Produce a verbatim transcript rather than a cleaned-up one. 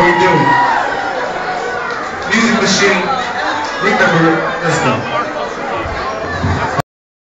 how we do. Music Machine, Nick number, let's go.